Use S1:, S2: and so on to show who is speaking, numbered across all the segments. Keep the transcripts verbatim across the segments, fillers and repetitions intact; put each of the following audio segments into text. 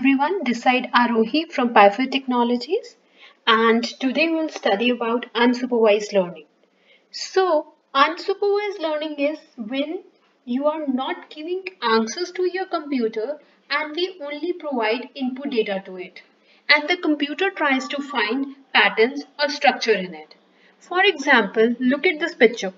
S1: everyone, this side Arohi from Python Technologies, and today we'll study about unsupervised learning. So, unsupervised learning is when you are not giving answers to your computer and we only provide input data to it. And the computer tries to find patterns or structure in it. For example, look at this picture.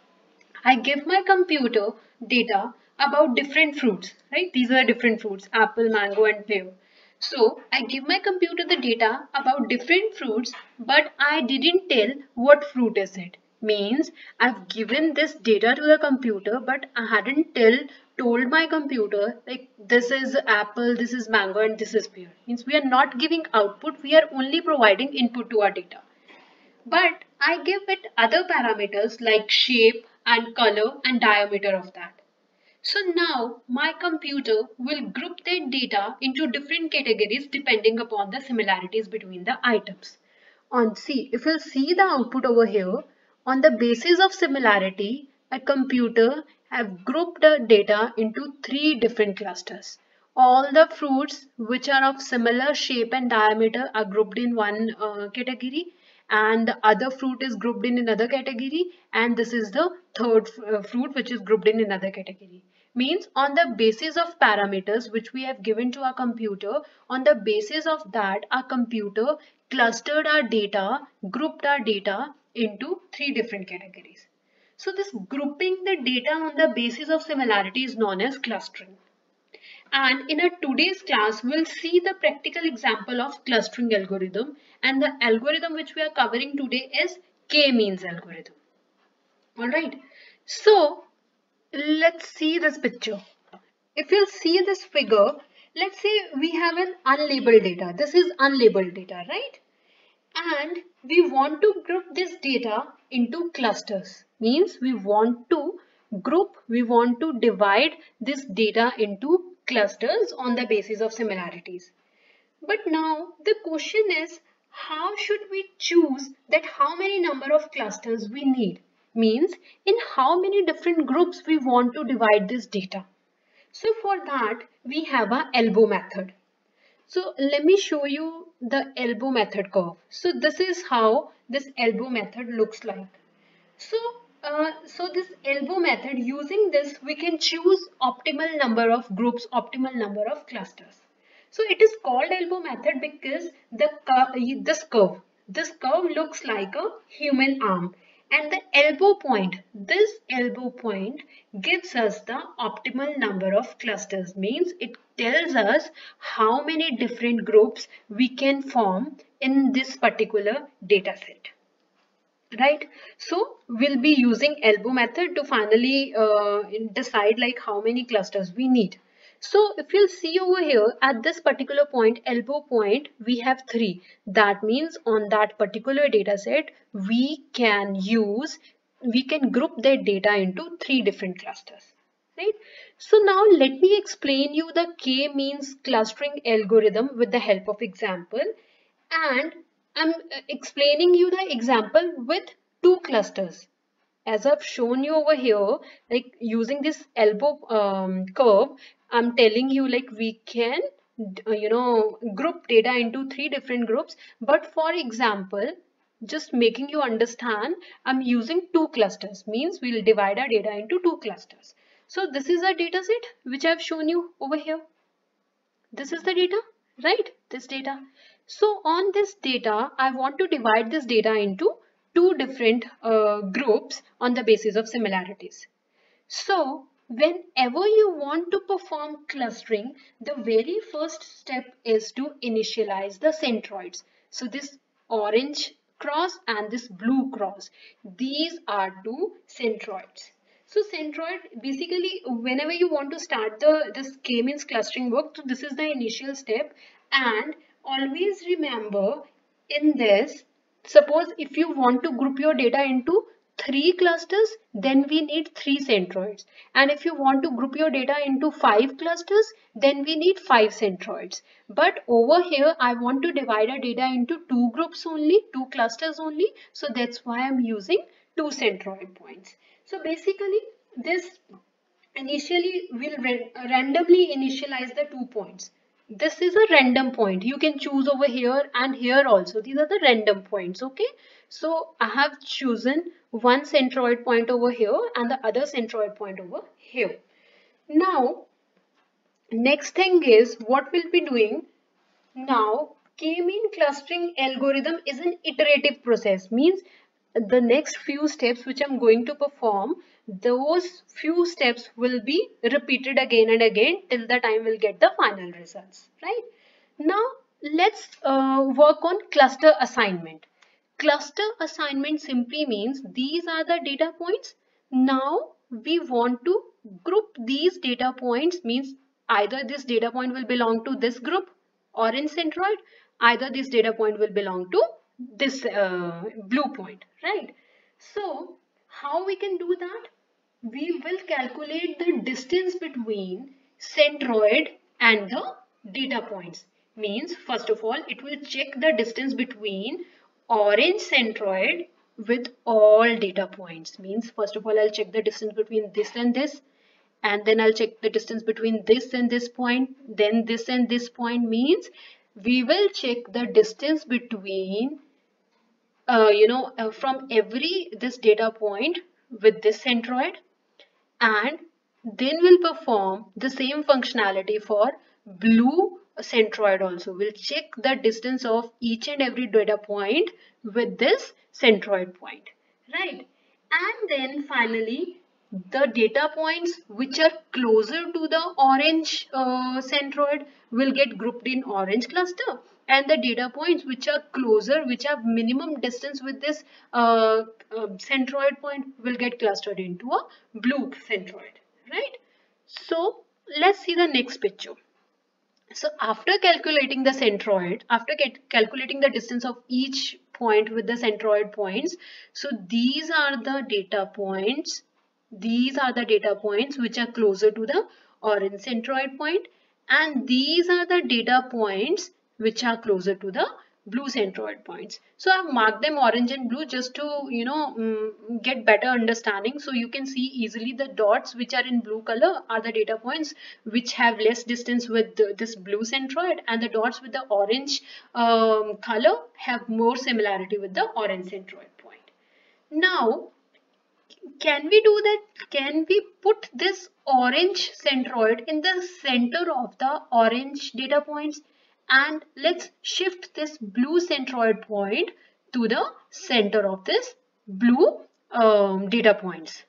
S1: I give my computer data about different fruits, right? These are different fruits, apple, mango and pear. So I give my computer the data about different fruits, but I didn't tell what fruit is it. Means I've given this data to the computer, but I hadn't tell told my computer like this is apple, this is mango and this is pear. Means we are not giving output, we are only providing input to our data. But I give it other parameters like shape and color and diameter of that. So now my computer will group that data into different categories depending upon the similarities between the items. On C, if you'll see the output over here, on the basis of similarity, a computer have grouped the data into three different clusters. All the fruits which are of similar shape and diameter are grouped in one uh, category, and the other fruit is grouped in another category, and this is the third uh, fruit which is grouped in another category. Means on the basis of parameters which we have given to our computer, on the basis of that our computer clustered our data, grouped our data into three different categories. So this grouping the data on the basis of similarity is known as clustering. And in a today's class, we'll see the practical example of clustering algorithm, and the algorithm which we are covering today is K-means algorithm. Alright, so let's see this picture. If you'll see this figure, let's say we have an unlabeled data. This is unlabeled data, right? And we want to group this data into clusters. Means we want to group, we want to divide this data into clusters on the basis of similarities. But now the question is, how should we choose that how many number of clusters we need? Means in how many different groups we want to divide this data. So for that we have a elbow method. So let me show you the elbow method curve. So this is how this elbow method looks like. So, uh, so this elbow method, using this we can choose optimal number of groups, optimal number of clusters. So it is called elbow method because the this curve, this curve looks like a human arm, and the elbow point, this elbow point gives us the optimal number of clusters. Means it tells us how many different groups we can form in this particular data set. Right, so we'll be using elbow method to finally uh, decide like how many clusters we need. So if you'll see over here at this particular point, elbow point, we have three. That means on that particular data set we can use, we can group that data into three different clusters. Right, so now let me explain you the K-means clustering algorithm with the help of example, and I'm explaining you the example with two clusters. As I've shown you over here, like using this elbow um, curve, I'm telling you like we can, uh, you know, group data into three different groups. But for example, just making you understand, I'm using two clusters. Means we'll divide our data into two clusters. So this is a data set which I've shown you over here. This is the data, right? This data. So on this data, I want to divide this data into two different uh, groups on the basis of similarities. So whenever you want to perform clustering, the very first step is to initialize the centroids. So this orange cross and this blue cross, these are two centroids. So centroid, basically whenever you want to start the this K-means clustering work, so this is the initial step, and always remember in this, suppose if you want to group your data into three clusters, then we need three centroids, and if you want to group your data into five clusters, then we need five centroids. But over here I want to divide our data into two groups only, two clusters only, so that's why I'm using two centroid points. So basically this initially will randomly initialize the two points. this is a random point. You can choose over here and here also. These are the random points. Okay. So I have chosen one centroid point over here and the other centroid point over here. Now, next thing is what we'll be doing. Now, K-mean clustering algorithm is an iterative process. Means the next few steps which I'm going to perform, those few steps will be repeated again and again till the time we'll get the final results, right? Now, let's uh, work on cluster assignment. Cluster assignment simply means these are the data points. Now, we want to group these data points, means either this data point will belong to this group, orange centroid, either this data point will belong to this uh, blue point, right? So how we can do that? We will calculate the distance between centroid and the data points. Means first of all it will check the distance between orange centroid with all data points. Means first of all I'll check the distance between this and this, and then I'll check the distance between this and this point, then this and this point. Means we will check the distance between uh, you know uh, from every this data point with this centroid, and then we'll perform the same functionality for blue centroid also. We'll check the distance of each and every data point with this centroid point, right? And then finally the data points which are closer to the orange uh, centroid will get grouped in orange cluster, and the data points which are closer, which have minimum distance with this uh, uh, centroid point, will get clustered into a blue centroid, right? So let's see the next picture. So after calculating the centroid, after get calculating the distance of each point with the centroid points, so these are the data points. These are the data points which are closer to the orange centroid point, and these are the data points which are closer to the blue centroid points. So I've marked them orange and blue just to, you know, um, get better understanding. So you can see easily the dots which are in blue color are the data points which have less distance with the, this blue centroid, and the dots with the orange um, color have more similarity with the orange centroid point. Now, can we do that? Can we put this orange centroid in the center of the orange data points, and let's shift this blue centroid point to the center of this blue um, data points.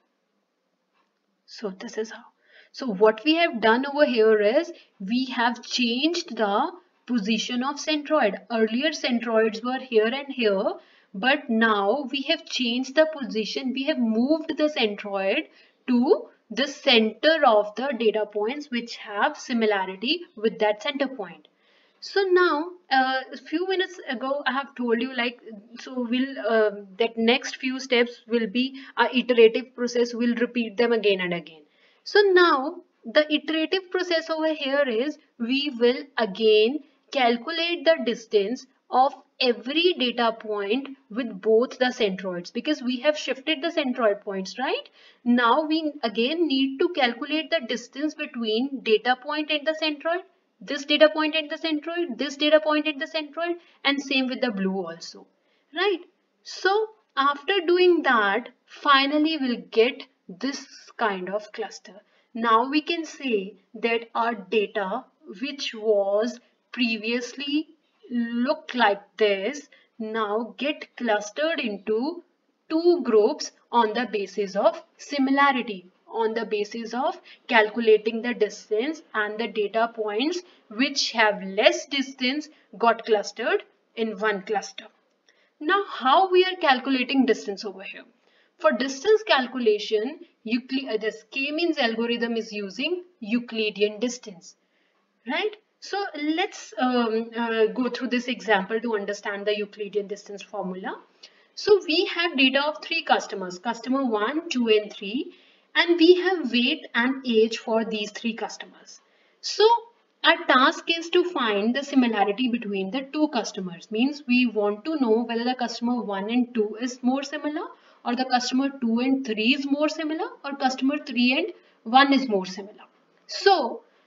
S1: So this is how. So what we have done over here is we have changed the position of centroid. Earlier centroids were here and here, but now we have changed the position. We have moved the centroid to the center of the data points which have similarity with that center point. So now, uh, a few minutes ago, I have told you like, so we'll, uh, that next few steps will be a iterative process. We'll repeat them again and again. So now the iterative process over here is we will again calculate the distance of every data point with both the centroids, because we have shifted the centroid points, right? Now we again need to calculate the distance between data point and the centroid, this data point at the centroid, this data point at the centroid, and same with the blue also, right? So after doing that, finally we'll get this kind of cluster. Now we can say that our data which was previously looked like this now get clustered into two groups on the basis of similarity, on the basis of calculating the distance, and the data points which have less distance got clustered in one cluster. Now how we are calculating distance over here? For distance calculation, Euclid, this K-means algorithm is using Euclidean distance, right? So let's um, uh, go through this example to understand the Euclidean distance formula. So we have data of three customers, customer one, two and three, and we have weight and age for these three customers. So our task is to find the similarity between the two customers. Means we want to know whether the customer one and two is more similar, or the customer two and three is more similar, or customer three and one is more similar. So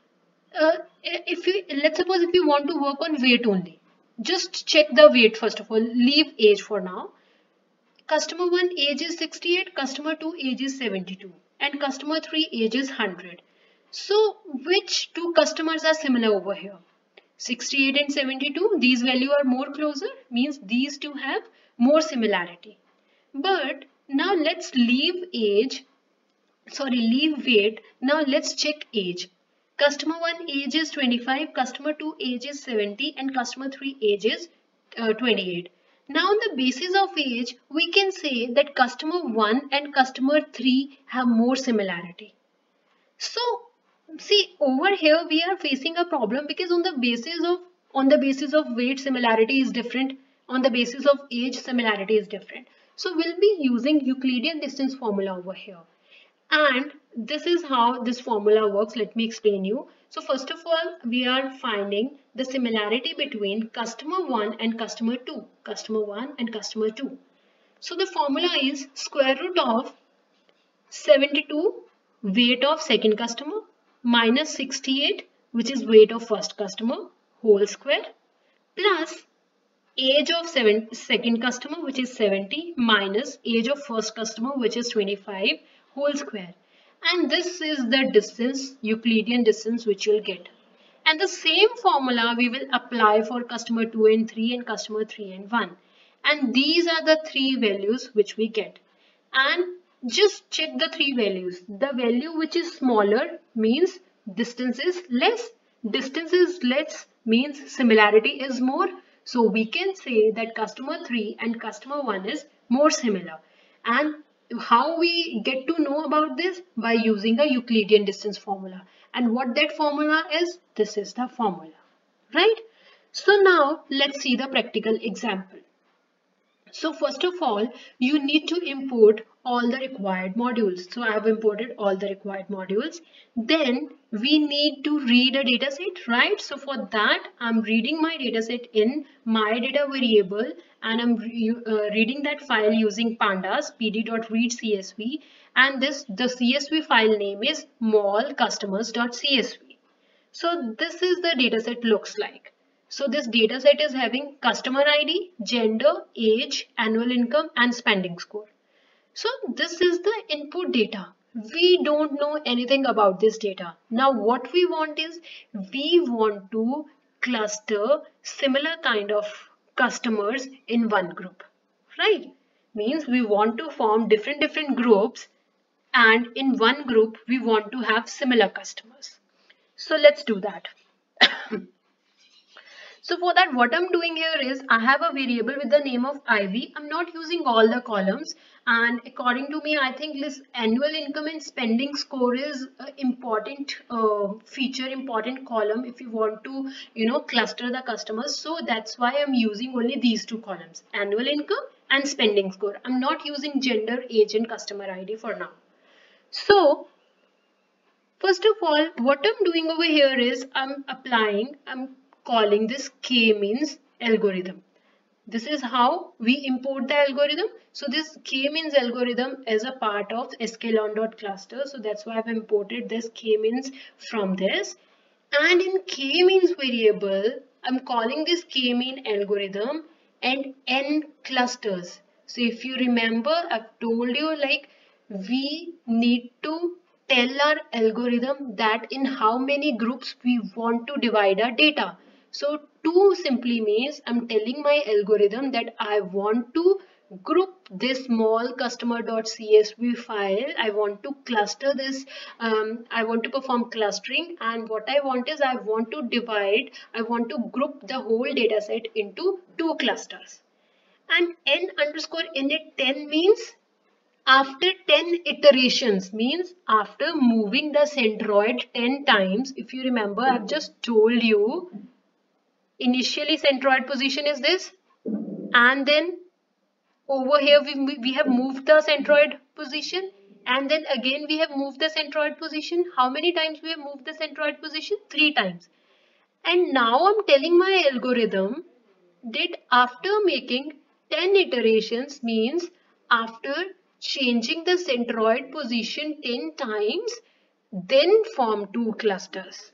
S1: uh, if you, let's suppose if you want to work on weight only, just check the weight first of all, leave age for now. Customer one age is sixty-eight, customer two age is seventy-two, and customer three age is one hundred. So which two customers are similar over here? sixty-eight and seventy-two, these values are more closer, means these two have more similarity. But now let's leave age, sorry, leave weight. Now let's check age. Customer one age is twenty-five, customer two age is seventy, and customer three age is uh, twenty-eight. Now on the basis of age, we can say that customer one and customer three have more similarity. So see, over here we are facing a problem because on the basis of on the basis of weight, similarity is different. On the basis of age, similarity is different. So we'll be using Euclidean distance formula over here. And this is how this formula works. Let me explain you. So first of all, we are finding the similarity between customer one and customer two. Customer one and customer two. So the formula is square root of seventy-two, weight of second customer, minus sixty-eight, which is weight of first customer, whole square, plus age of seven, second customer, which is seventy, minus age of first customer, which is twenty-five, whole square. And this is the distance, Euclidean distance, which you'll get. And the same formula we will apply for customer two and three and customer three and one. And these are the three values which we get. And just check the three values. The value which is smaller means distance is less. Distance is less means similarity is more. So we can say that customer three and customer one is more similar. And how we get to know about this? By using a Euclidean distance formula. And what that formula is? This is the formula, right? So now let's see the practical example. So first of all, you need to import all the required modules. So I have imported all the required modules. Then we need to read a dataset, right? So for that, I'm reading my dataset in my data variable, and I'm re uh, reading that file using pandas pd.readcsv, and this the C S V file name is mall-customers.csv. So this is the dataset looks like. So this data set is having customer I D, gender, age, annual income, and spending score. So this is the input data. We don't know anything about this data. Now what we want is, we want to cluster similar kind of customers in one group, right? Means we want to form different different groups, and in one group we want to have similar customers. So let's do that. So for that, what I'm doing here is, I have a variable with the name of I V. I'm not using all the columns, and according to me, I think this annual income and spending score is an important uh, feature, important column if you want to, you know, cluster the customers. So that's why I'm using only these two columns, annual income and spending score. I'm not using gender, age, and customer I D for now. So first of all, what I'm doing over here is, I'm applying, I'm calling this k-means algorithm. This is how we import the algorithm. So this k-means algorithm is a part of sklearn.cluster. So that's why I've imported this k-means from this. And in k-means variable, I'm calling this k-mean algorithm and n clusters. So if you remember, I've told you like we need to tell our algorithm that in how many groups we want to divide our data. So two simply means I'm telling my algorithm that I want to group this small customer.csv file. I want to cluster this. Um, I want to perform clustering, and what I want is I want to divide. I want to group the whole data set into two clusters. And n underscore init ten means after ten iterations, means after moving the centroid ten times. If you remember, I've just told you initially centroid position is this, and then over here we, we have moved the centroid position, and then again we have moved the centroid position. How many times we have moved the centroid position? Three times. And now I'm telling my algorithm that after making ten iterations, means after changing the centroid position ten times, then form two clusters.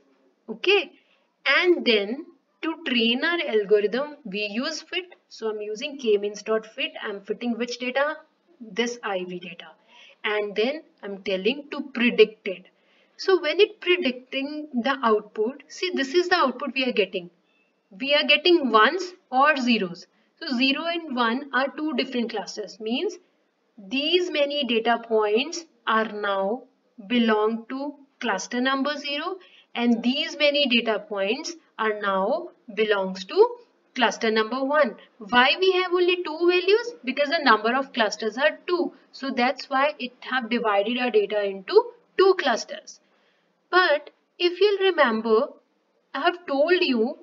S1: Okay, and then to train our algorithm, we use fit. So I'm using k-means.fit. I'm fitting which data? This I V data. And then I'm telling to predict it. So when it predicting the output, see this is the output we are getting. We are getting ones or zeros. So zero and one are two different clusters. Means these many data points are now belong to cluster number zero, and these many data points are now belongs to cluster number one. Why we have only two values? Because the number of clusters are two. So that's why it have divided our data into two clusters. But if you'll remember, I have told you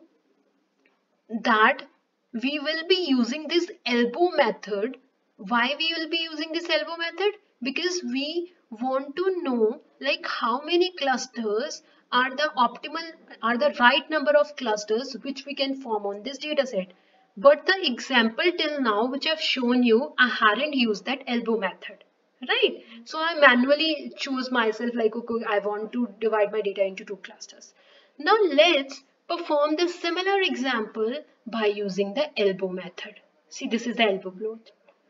S1: that we will be using this elbow method. Why we will be using this elbow method? Because we want to know like how many clusters are the optimal, are the right number of clusters which we can form on this data set. But the example till now which I've shown you, I hadn't used that elbow method. Right? So I manually choose myself like, okay, I want to divide my data into two clusters. Now let's perform the similar example by using the elbow method. See, this is the elbow plot.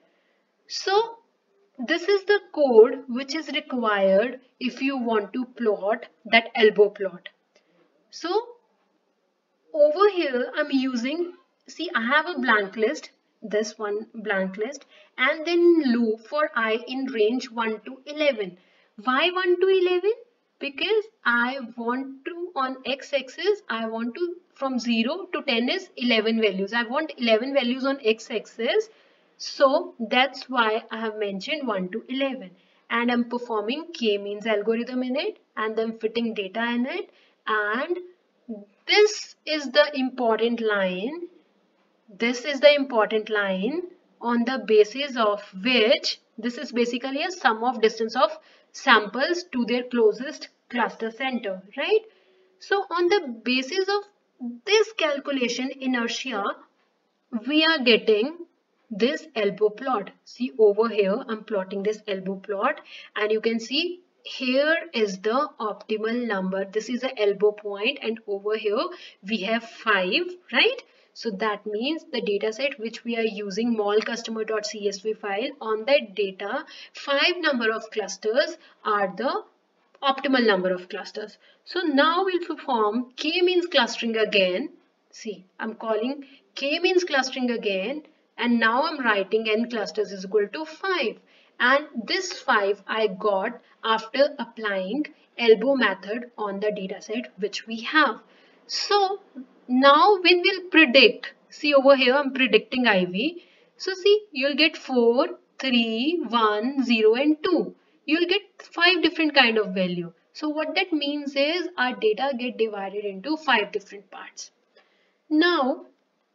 S1: So this is the code which is required if you want to plot that elbow plot. So over here I'm using, see I have a blank list, this one blank list, and then loop for I in range one to eleven. Why one to eleven? Because I want to on x-axis, I want to from zero to ten is eleven values. I want eleven values on x-axis. So that's why I have mentioned one to eleven. And I'm performing k-means algorithm in it, and I'm fitting data in it, and this is the important line. This is the important line on the basis of which this is basically a sum of distance of samples to their closest cluster center, right? So on the basis of this calculation inertia, we are getting this elbow plot. See over here, I'm plotting this elbow plot, and you can see here is the optimal number. This is the elbow point, and over here we have five, right? So that means the data set which we are using mall customer.csv file, on that data, five number of clusters are the optimal number of clusters. So now we'll perform k-means clustering again. See, I'm calling k-means clustering again, and now I'm writing n clusters is equal to five. And this five I got after applying elbow method on the dataset which we have. So now when we'll predict, see over here I'm predicting I V. So see, you'll get four, three, one, zero and two. You'll get five different kind of value. So what that means is our data get divided into five different parts. Now,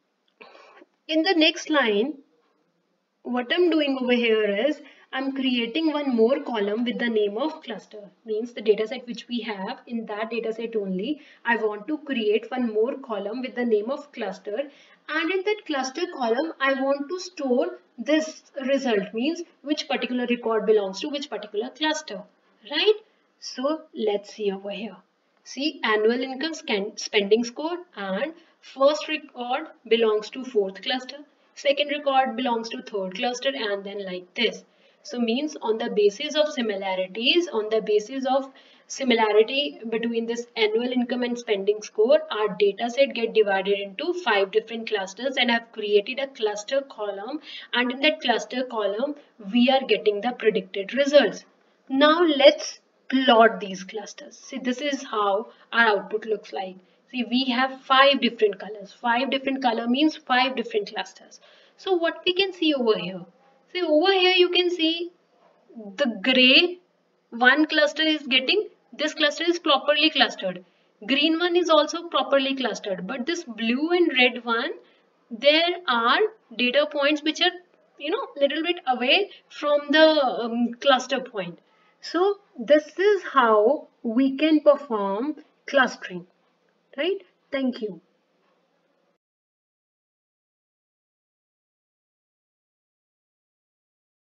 S1: in the next line, what I'm doing over here is I'm creating one more column with the name of cluster. Means the dataset which we have, in that dataset only, I want to create one more column with the name of cluster, and in that cluster column I want to store this result, means which particular record belongs to which particular cluster, right? So let's see over here. See, annual income spending score, and first record belongs to fourth cluster, second record belongs to third cluster, and then like this. So means on the basis of similarities, on the basis of similarity between this annual income and spending score, our data set get divided into five different clusters, and I've created a cluster column, and in that cluster column we are getting the predicted results. Now let's plot these clusters. See, this is how our output looks like. See, we have five different colors. Five different color means five different clusters. So what we can see over here? See, over here you can see the gray one cluster is getting, this cluster is properly clustered. Green one is also properly clustered. But this blue and red one, there are data points which are, you know, little bit away from the um, cluster point. So this is how we can perform clustering, right? Thank you.